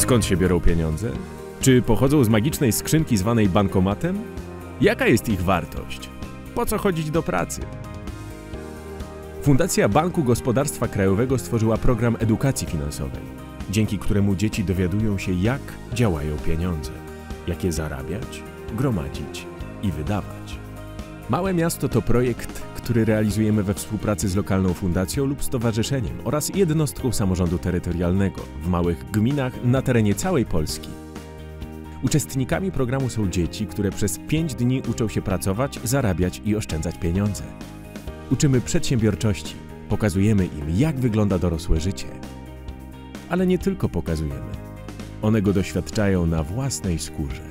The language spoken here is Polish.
Skąd się biorą pieniądze? Czy pochodzą z magicznej skrzynki zwanej bankomatem? Jaka jest ich wartość? Po co chodzić do pracy? Fundacja Banku Gospodarstwa Krajowego stworzyła program edukacji finansowej, dzięki któremu dzieci dowiadują się, jak działają pieniądze, jak je zarabiać, gromadzić i wydawać. Małe Miasto to projekt, który realizujemy we współpracy z lokalną fundacją lub stowarzyszeniem oraz jednostką samorządu terytorialnego w małych gminach na terenie całej Polski. Uczestnikami programu są dzieci, które przez 5 dni uczą się pracować, zarabiać i oszczędzać pieniądze. Uczymy przedsiębiorczości, pokazujemy im, jak wygląda dorosłe życie. Ale nie tylko pokazujemy. One go doświadczają na własnej skórze.